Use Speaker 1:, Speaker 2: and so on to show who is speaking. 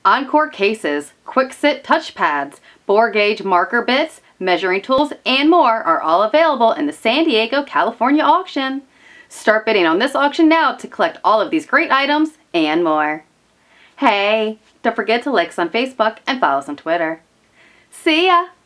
Speaker 1: Encore cases, quick-sit touchpads, bore gauge marker bits, measuring tools, and more are all available in the San Diego, California auction. Start bidding on this auction now to collect all of these great items and more. Hey, don't forget to like us on Facebook and follow us on Twitter. See ya!